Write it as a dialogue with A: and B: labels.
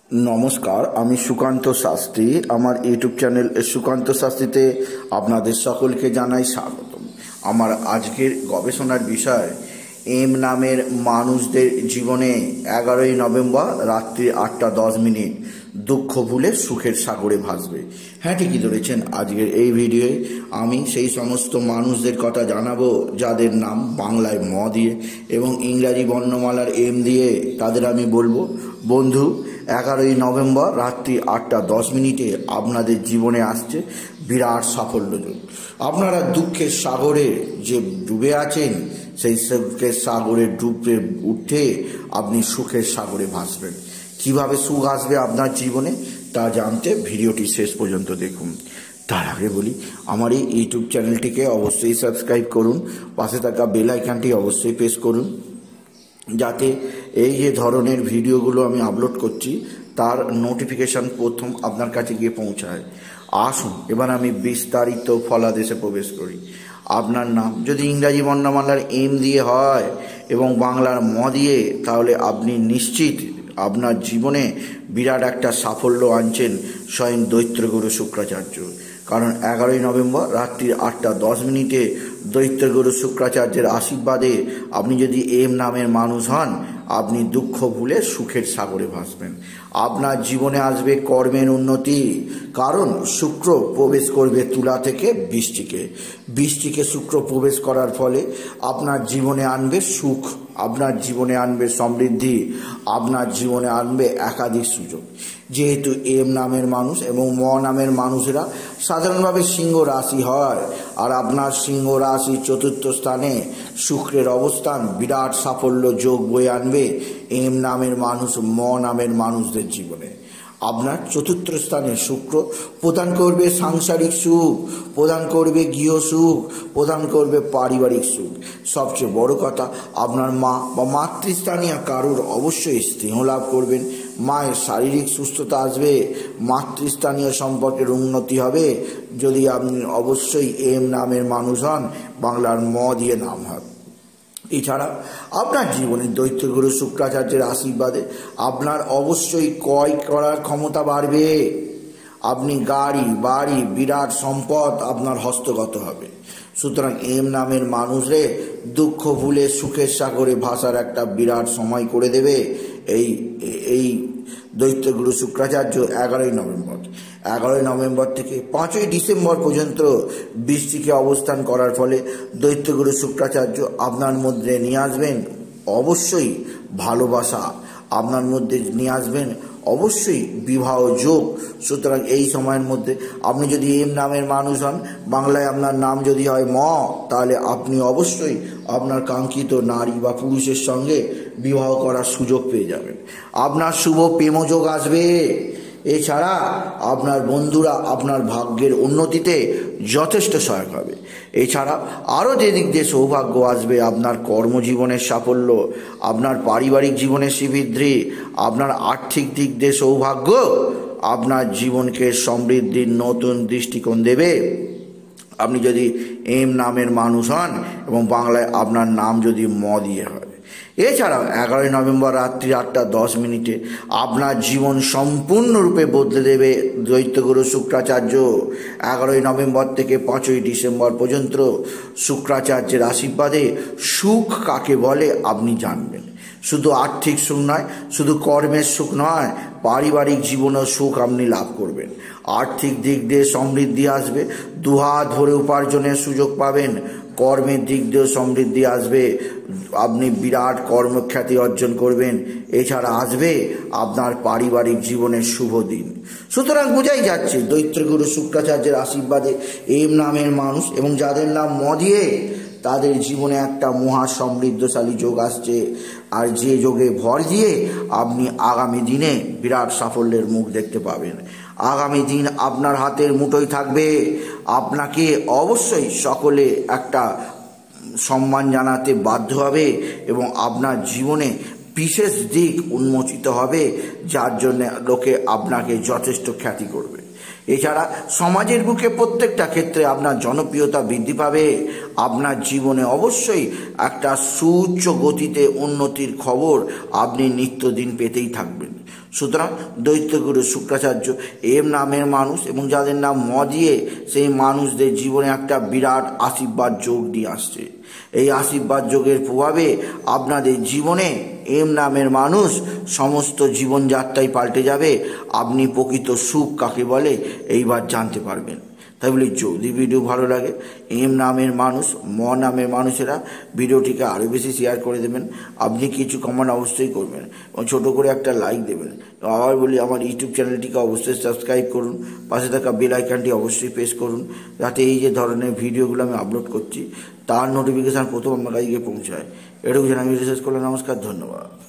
A: নমস্কার, আমি সুকান্ত শাস্ত্রী। আমার ইউটিউব চ্যানেল সুকান্ত শাস্ত্রীতে আপনাদের সকলকে জানাই স্বাগতম। আমার আজকের গবেষণার বিষয় এম নামের মানুষদের জীবনে 11ই নভেম্বর রাত্রি 8:10 দুঃখ ভুলে সুখের সাগরে ভাসবে। হ্যাঁ, ঠিকই ধরেছেন। আজকের এই ভিডিওয়ে আমি সেই সমস্ত মানুষদের কথা জানাবো যাদের নাম বাংলায় ম দিয়ে এবং ইংরাজি বর্ণমালার এম দিয়ে। তাদের আমি বলবো, বন্ধু, 11ই নভেম্বর রাত্রি 8:10 আপনাদের জীবনে আসছে বিরাট সাফল্যযোগ। আপনারা দুঃখের সাগরে যে ডুবে আছেন, সেই সুখের সাগরে ডুবে উঠে আপনি সুখের সাগরে ভাসবেন। কিভাবে সুখ আসবে আপনার জীবনে তা জানতে ভিডিওটি শেষ পর্যন্ত দেখুন। তার আগে বলি, আমার এই ইউটিউব চ্যানেলটিকে অবশ্যই সাবস্ক্রাইব করুন, পাশে থাকা বেল আইকনটি অবশ্যই প্রেস করুন, যাতে এই যে ধরনের ভিডিওগুলো আমি আপলোড করছি তার নোটিফিকেশান প্রথম আপনার কাছে গিয়ে পৌঁছায়। আসুন এবার আমি বিস্তারিত ফলাদেশে প্রবেশ করি। আপনার নাম যদি ইংরাজি বর্ণমালার এম দিয়ে হয় এবং বাংলার ম দিয়ে, তাহলে আপনি নিশ্চিত আপনার জীবনে বিরাট একটা সাফল্য আনছেন স্বয়ং দৈত্যগুরু শুক্রাচার্য। কারণ 11ই নভেম্বর রাত্রি 8:10 দৈত্যগুরু শুক্রাচার্যের আশীর্বাদে আপনি যদি এম নামের মানুষ হন, আপনি দুঃখ ভুলে সুখের সাগরে ভাসবেন। আপনার জীবনে আসবে কর্মের উন্নতি, কারণ শুক্র প্রবেশ করবে তুলা থেকে বৃশ্চিকে শুক্র প্রবেশ করার ফলে আপনার জীবনে আনবে সুখ, আপনার জীবনে আনবে সমৃদ্ধি, আপনার জীবনে আনবে একাধিক সুযোগ। যেহেতু এম নামের মানুষ এবং ম নামের মানুষেরা সাধারণভাবে সিংহ রাশি হয়, আর আপনার সিংহ রাশি চতুর্থ স্থানে শুক্রের অবস্থান বিরাট সাফল্য যোগ বয়ে আনবে এম নামের মানুষ ম নামের মানুষদের জীবনে। আপনার চতুর্থ স্থানে শুক্র প্রদান করবে সাংসারিক সুখ, প্রদান করবে গৃহ সুখ, প্রদান করবে পারিবারিক সুখ। সবচেয়ে বড় কথা, আপনার মা বা মাতৃস্থানীয় কারুর অবশ্যই স্নেহ লাভ করবেন, মায়ের শারীরিক সুস্থতা আসবে, মাতৃস্থানীয় সম্পর্কের উন্নতি হবে যদি আপনি অবশ্যই এম নামের মানুষ হন, বাংলার ম দিয়ে নাম হয়। এছাড়া আপনার জীবনে দৈত্যগুরু শুক্রাচার্যের আশীর্বাদে আপনার অবশ্যই ক্রয় করার ক্ষমতা বাড়বে। আপনি গাড়ি বাড়ি বিরাট সম্পদ আপনার হস্তগত হবে। সুতরাং এম নামের মানুষরে দুঃখ ভুলে সুখের সাগরে ভাসার একটা বিরাট সময় করে দেবে এই দৈত্যগুরু শুক্রাচার্য। 11ই নভেম্বর থেকে 5ই ডিসেম্বর পর্যন্ত বৃশ্চিকে অবস্থান করার ফলে দৈত্যগুরু শুক্রাচার্য আপনার মধ্যে নিয়ে আসবেন অবশ্যই ভালোবাসা, আপনার মধ্যে নিয়ে আসবেন অবশ্যই বিবাহ যোগ। সুতরাং এই সময়ের মধ্যে আপনি যদি এম নামের মানুষ হন, বাংলায় আপনার নাম যদি হয় ম, তাহলে আপনি অবশ্যই আপনার কাঙ্ক্ষিত নারী বা পুরুষের সঙ্গে বিবাহ করার সুযোগ পেয়ে যাবেন। আপনার শুভ প্রেমযোগ আসবে। এছাড়া আপনার বন্ধুরা আপনার ভাগ্যের উন্নতিতে যথেষ্ট সহায়ক হবে। এছাড়া আরও যে দিক দিয়ে সৌভাগ্য আসবে, আপনার কর্মজীবনের সাফল্য, আপনার পারিবারিক জীবনের শ্রীবৃদ্ধি, আপনার আর্থিক দিক দিয়ে সৌভাগ্য আপনার জীবনকে সমৃদ্ধির নতুন দৃষ্টিকোণ দেবে আপনি যদি এম নামের মানুষ হন এবং বাংলায় আপনার নাম যদি ম দিয়ে হয়। এছাড়াও 11ই নভেম্বর রাত্রি 8:10 আপনার জীবন সম্পূর্ণরূপে বদলে দেবে দৈত্যগুরু শুক্রাচার্য। 11ই নভেম্বর থেকে 5ই ডিসেম্বর পর্যন্ত শুক্রাচার্যের আশীর্বাদে সুখ কাকে বলে আপনি জানবেন। শুধু আর্থিক সুখ নয়, শুধু কর্মের সুখ নয়, পারিবারিক জীবনেও সুখ আপনি লাভ করবেন। আর্থিক দিক দিয়ে সমৃদ্ধি আসবে, দুহাত ভরে উপার্জনের সুযোগ পাবেন। কর্মের দিক দিয়েও সমৃদ্ধি আসবে, আপনি বিরাট কর্মখ্যাতি অর্জন করবেন। এছাড়া আসবে আপনার পারিবারিক জীবনের শুভ দিন। সুতরাং বোঝাই যাচ্ছে দৈত্যগুরু শুক্রাচার্যের আশীর্বাদে এম নামের মানুষ এবং যাদের নাম ম দিয়ে, তাদের জীবনে একটা মহা সমৃদ্ধশালী যোগ আসছে। আর যে যোগে ভর দিয়ে আপনি আগামী দিনে বিরাট সাফল্যের মুখ দেখতে পাবেন। আগামী দিন আপনার হাতের মুঠোয় থাকবে। আপনাকে অবশ্যই সকলে একটা সম্মান জানাতে বাধ্য হবে এবং আপনার জীবনে বিশেষ দিক উন্মোচিত হবে, যার জন্য লোকে আপনাকে যথেষ্ট খ্যাতি করবে। এছাড়া সমাজের বুকে প্রত্যেকটা ক্ষেত্রে আপনার জনপ্রিয়তা বৃদ্ধি পাবে। আপনার জীবনে অবশ্যই একটা সুউচ্চ গতিতে উন্নতির খবর আপনি নিত্যদিন পেতেই থাকবেন। সুতরাং দৈত্যগুরু শুক্রাচার্য এম নামের মানুষ এবং যাদের নাম ম দিয়ে সেই মানুষদের জীবনে একটা বিরাট আশীর্বাদ যোগ দিয়ে আসছে। এই আশীর্বাদ যোগের প্রভাবে আপনাদের জীবনে এম নামের মানুষ সমস্ত জীবনযাত্রাই পাল্টে যাবে। আপনি প্রকৃত সুখ কাকে বলে এইবার জানতে পারবেন। তাই বলি, যদি ভিডিও ভালো লাগে, এম নামের মানুষ ম নামের মানুষেরা ভিডিওটিকে আরও বেশি শেয়ার করে দেবেন। আপনি কিছু কমেন্ট অবশ্যই করবেন এবং ছোটো করে একটা লাইক দেবেন। আবার বলি, আমার ইউটিউব চ্যানেলটিকে অবশ্যই সাবস্ক্রাইব করুন, পাশে থাকা বেল আইকনটি অবশ্যই প্রেস করুন, যাতে এই যে ধরনের ভিডিওগুলো আমি আপলোড করছি তার নোটিফিকেশান প্রথম আপনার কাছে পৌঁছায়। এটুকু জানাই শেষ করলাম। নমস্কার, ধন্যবাদ।